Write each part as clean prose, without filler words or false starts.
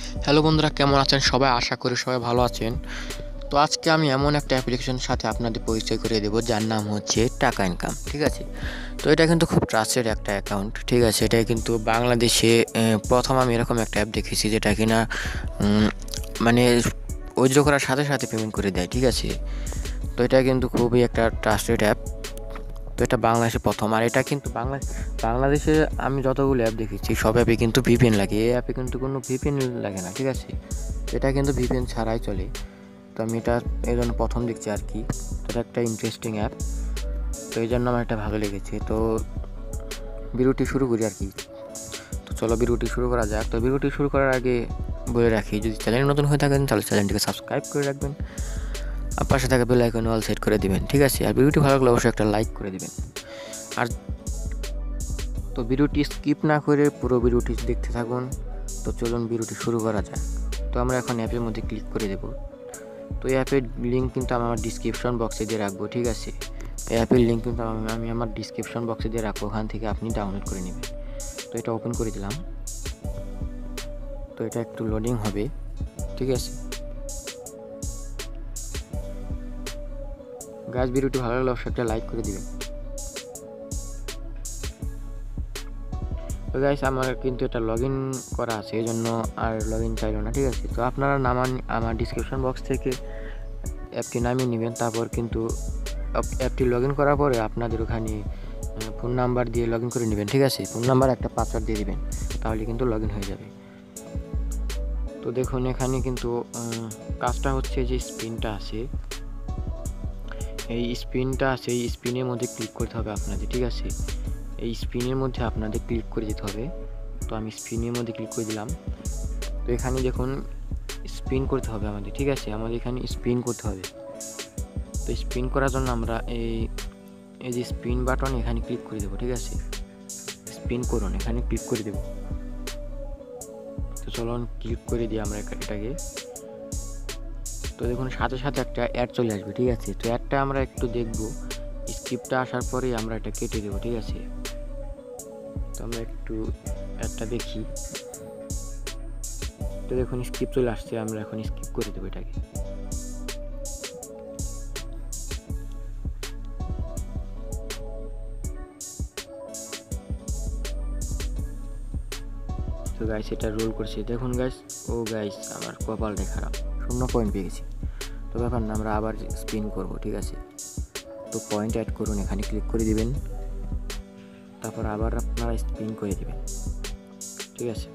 Hello বন্ধুরা, কেমন আছেন সবাই? আশা করি সবাই ভালো আছেন। তো আজকে আমি এমন একটা অ্যাপ্লিকেশনের সাথে আপনাদের পরিচয় করিয়ে দেবো, যার নাম হচ্ছে টাকা ইনকাম। ঠিক আছে? তো এটা কিন্তু খুব ট্রাস্টেড একটা অ্যাকাউন্ট। ঠিক আছে? এটা কিন্তু বাংলাদেশে প্রথম আমি এরকম একটা অ্যাপ দেখেছি যেটা কিনা মানে উইথড্র করার সাথে সাথে পেমেন্ট করে দেয়। ঠিক আছে? তো এটা কিন্তু খুবই একটা ট্রাস্টেড অ্যাপ। তো এটা বাংলাদেশে প্রথম। আর এটা কিন্তু বাংলাদেশে আমি যতগুলো অ্যাপ দেখেছি সব অ্যাপে কিন্তু ভিপিএন লাগে। এই অ্যাপে কিন্তু কোনো ভিপিএন লাগে না। ঠিক আছে? এটা কিন্তু ভিপিএন ছাড়াই চলে। তো আমি এটা এই জন্য প্রথম দেখছি আর কি। তো এটা একটা ইন্টারেস্টিং অ্যাপ, তো এই জন্য আমার এটা ভালো লেগেছে। তো ভিডিওটি শুরু করি আর কি। তো চলো ভিডিওটি শুরু করা যাক। তো ভিডিওটি শুরু করার আগে বলে রাখি, যদি চ্যানেল নতুন হয়ে থাকেন তাহলে চ্যানেলটিকে সাবস্ক্রাইব করে রাখবেন, আর পাশে থাকা বেল আইকন অল সেট করে দিবেন। ঠিক আছে? আর ভিডিওটি ভালো লাগলে অবশ্যই একটা লাইক করে দিবেন। আর তো ভিডিওটি স্কিপ না করে পুরো ভিডিওটি দেখতে থাকুন। তো চলুন ভিডিওটি শুরু করা যাক। তো আমরা এখন অ্যাপের মধ্যে ক্লিক করে দেব। তো এই অ্যাপের লিঙ্ক কিন্তু আমি আমার ডিসক্রিপশন বক্সে দিয়ে রাখবো। ঠিক আছে? এই অ্যাপের লিঙ্ক কিন্তু আমি আমার ডিসক্রিপশন বক্সে দিয়ে রাখবো, ওখান থেকে আপনি ডাউনলোড করে নেবেন। তো এটা ওপেন করে দিলাম। তো এটা একটু লোডিং হবে। ঠিক আছে গাইস, ভিডিওটি ভালো লাগলে অবশ্যই একটা লাইক করে দিবেন। তো গাইস, আমার কিন্তু এটা লগ ইন করা আছে, এই জন্য আর লগ ইন চাইলো না। ঠিক আছে? তো আপনারা আমার ডিসক্রিপশন বক্স থেকে অ্যাপটি নামিয়ে নেবেন। তারপর কিন্তু অ্যাপটি লগ ইন করার পরে আপনাদের ওখানে ফোন নাম্বার দিয়ে লগ ইন করে নেবেন। ঠিক আছে? ফোন নাম্বার একটা পাসওয়ার্ড দিয়ে দিবেন, তাহলে কিন্তু লগ ইন হয়ে যাবে। তো দেখুন এখানে কিন্তু কাজটা হচ্ছে যে স্পিনটা আছে, এই স্পিনের মধ্যে ক্লিক করতে হবে আপনাদের। ঠিক আছে? এই স্পিনের মধ্যে আপনাদের ক্লিক করে যেতে হবে। তো আমি স্পিনের মধ্যে ক্লিক করে দিলাম। তো এখানে দেখুন স্পিন করতে হবে আমাদের। ঠিক আছে? আমাদের এখানে স্পিন করতে হবে। তো স্পিন করার জন্য আমরা এই যে স্পিন বাটন এখানে ক্লিক করে দেবো। ঠিক আছে? স্পিন করুন, এখানে ক্লিক করে দেবো। তো চলুন ক্লিক করে দিই আমরা এটাকে। তো দেখুন সাথে সাথে একটা অ্যাড চলে আসবে। ঠিক আছে? তো অ্যাডটা আমরা একটু দেখবো, স্ক্রিপ্টটা আসার পরেই আমরা এটা কেটে দেবো। ঠিক আছে? তো আমরা একটু অ্যাডটা দেখি। তো দেখুন স্কিপ চলে আসছে, আমরা এখন স্কিপ করে দেবো এটাকে। তো গাইস এটা রোল করছে, দেখুন গাইস। ও গাইস, আমার কপালটা খারাপ, 0 পয়েন্ট পেয়ে গেছি। তো ব্যাপার না, আমরা আবার স্পিন করব। ঠিক আছে? তো পয়েন্ট অ্যাড করুন, এখানে ক্লিক করে দিবেন। তারপর আবার আপনারা স্পিন করে দিবেন। ঠিক আছে?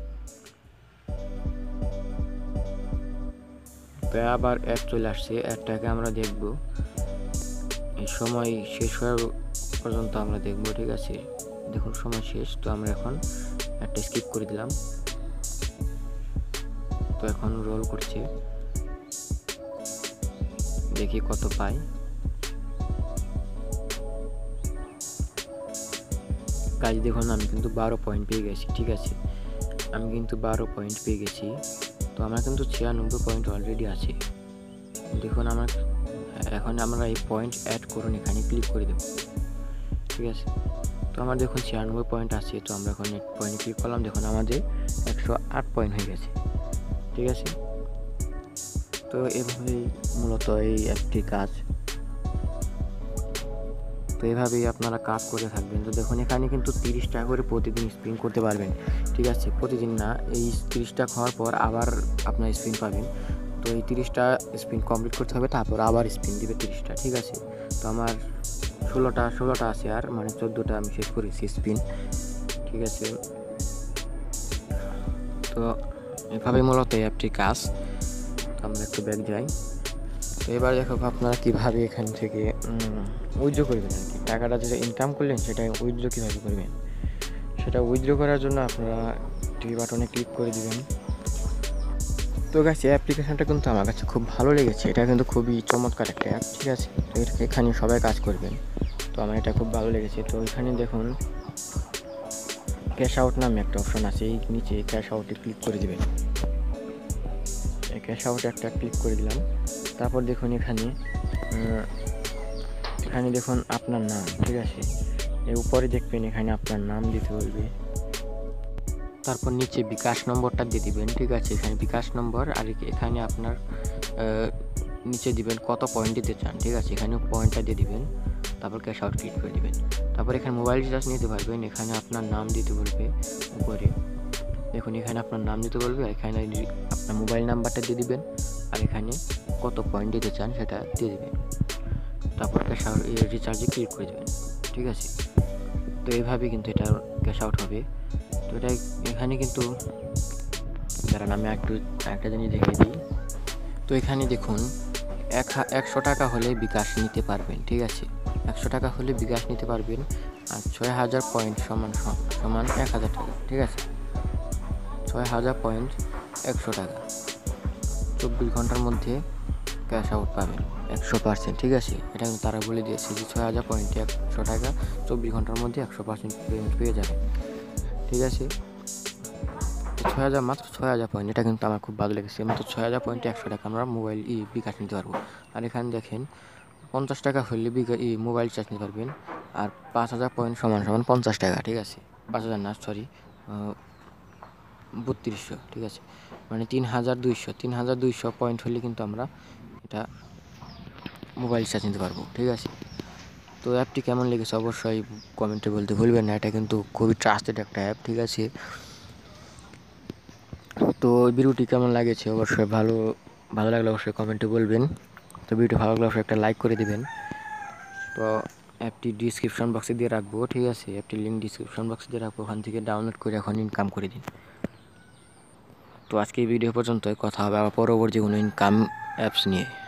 তো আবার অ্যাড চলে আসছে, অ্যাডটাকে আমরা দেখব, এই সময় শেষ হওয়ার পর্যন্ত আমরা দেখব। ঠিক আছে? দেখুন সময় শেষ। তো আমরা এখন একটা স্কিপ করে দিলাম। তো এখন রোল করছে, দেখি কত পাই। কাজ দেখুন আমি কিন্তু 12 পয়েন্ট পেয়ে গেছি। ঠিক আছে? আমি কিন্তু 12 পয়েন্ট পেয়ে গেছি। তো আমার কিন্তু 96 পয়েন্ট অলরেডি আছে। দেখুন আমার এখন আমরা এই পয়েন্ট অ্যাড করুন, এখানে ক্লিক করে দেব। ঠিক আছে? তো আমার দেখুন 96 পয়েন্ট আছে। তো আমরা এখন এক পয়েন্টে ক্লিক করলাম, দেখুন আমাদের 108 পয়েন্ট হয়ে গেছে। ঠিক আছে? তো এভাবেই মূলত এই অ্যাপটির কাজ। তো এভাবেই আপনারা কাজ করে থাকবেন। তো দেখুন এখানে কিন্তু 30 টাকা করে প্রতিদিন স্পিন করতে পারবেন। ঠিক আছে? প্রতিদিন না, এই 30 টাকা হওয়ার পর আবার আপনার স্পিন পাবেন। তো এই 30টা স্পিন কমপ্লিট করতে হবে, তারপর আবার স্পিন দিবে 30টা। ঠিক আছে? তো আমার 16টা আছে, আর মানে 14টা আমি শেষ করেছি স্পিন। ঠিক আছে? তো এভাবেই মূলত এই অ্যাপটির কাজ। তো আমরা একটু ব্যাক যাই। তো এবার দেখো আপনারা কীভাবে এখান থেকে উইথড্র করবেন আর কি। টাকাটা যেটা ইনকাম করলেন সেটা উইথড্র কীভাবে করবেন, সেটা উইথড্র করার জন্য আপনারা টি বাটনে ক্লিক করে দিবেন। তো গাইস, এই অ্যাপ্লিকেশনটা কিন্তু আমার কাছে খুব ভালো লেগেছে। এটা কিন্তু খুবই চমৎকার একটা অ্যাপ। ঠিক আছে? তো এখানে সবাই কাজ করবেন। তো আমার এটা খুব ভালো লেগেছে। তো এখানে দেখুন ক্যাশ আউট নামে একটা অপশন আছে, এই নিচে ক্যাশ আউটে ক্লিক করে দিবেন। এই ক্যাশ আউটে একটা ক্লিক করে দিলাম। তারপর দেখুন এখানে দেখুন আপনার নাম। ঠিক আছে? এর উপরে দেখবেন এখানে আপনার নাম দিতে বলবে। তারপর নিচে বিকাশ নম্বরটা দিয়ে দিবেন, ঠিক আছে। এখানে বিকাশ নম্বর, আর এখানে আপনার নিচে দিবেন কত পয়েন্ট দিতে চান, ঠিক আছে। এখানে পয়েন্টটা দিয়ে দিবেন, তারপর ক্যাশ আউট ক্লিক করে দিবেন। তারপর এখানে মোবাইল রিচার্জ নিতে পারবেন, এখানে আপনার নাম দিতে বলবে উপরে, দেখুন এখানে আপনার নাম দিতে বলবে, এখানে আপনার মোবাইল নাম্বারটা দিয়ে দিবেন, আর এখানে কত পয়েন্ট দিতে চান সেটা দিয়ে দিবেন। তারপর ক্যাশ আউট রিচার্জে ক্লিক করে দেবেন, ঠিক আছে। তো এইভাবে কিন্তু এটা ক্যাশ আউট হবে। তো এটা এখানে কিন্তু দাঁড়ান আমি একটা জিনিস দেখিয়ে দিই। তো এখানে দেখুন 100 টাকা হলে বিকাশ নিতে পারবেন, ঠিক আছে। 100 টাকা হলে বিকাশ নিতে পারবেন, আর 6000 পয়েন্ট সমান 1000 টাকা, ঠিক আছে। 6000 পয়েন্ট 100 টাকা, 24 ঘন্টার মধ্যে ক্যাশ আউট পাবেন 100%, ঠিক আছে। এটা কিন্তু তারা বলে দিয়েছে যে 6000 পয়েন্টে 100 টাকা 24 ঘন্টার মধ্যে 100% পেমেন্ট পেয়ে যাবেন, ঠিক আছে। 6000, মাত্র 6000 পয়েন্ট, এটা কিন্তু আমার খুব ভালো লেগেছে। মাত্র 6000 পয়েন্টে 100 টাকা আমরা মোবাইল বিকাশ নিতে পারবো। আর এখানে দেখেন 50 টাকা হলে মোবাইল চার্জ নিতে পারবেন, আর 5000 পয়েন্ট সমান 50 টাকা, ঠিক আছে। 5000 না, সরি, 3200, ঠিক আছে। মানে 3200 পয়েন্ট হলে কিন্তু আমরা এটা মোবাইল চার্জ নিতে পারবো, ঠিক আছে। তো অ্যাপটি কেমন লেগেছে অবশ্যই কমেন্টে বলতে ভুলবেন না। এটা কিন্তু খুবই ট্রাস্টেড একটা অ্যাপ, ঠিক আছে। তো ভিডিওটি কেমন লাগেছে অবশ্যই ভালো লাগলে অবশ্যই কমেন্টে বলবেন। তো ভিডিওটি ভালো লাগলে অবশ্যই একটা লাইক করে দিবেন। তো অ্যাপটি ডিসক্রিপশন বক্সে দিয়ে রাখবো, ঠিক আছে। অ্যাপটির লিঙ্ক ডিসক্রিপশন বক্সে দিয়ে রাখবো, ওখান থেকে ডাউনলোড করে এখন ইনকাম করে দিন। তো আজকে এই ভিডিও পর্যন্তই, কথা হবে আবার পরবর্তী কোনো ইনকাম অ্যাপস নিয়ে।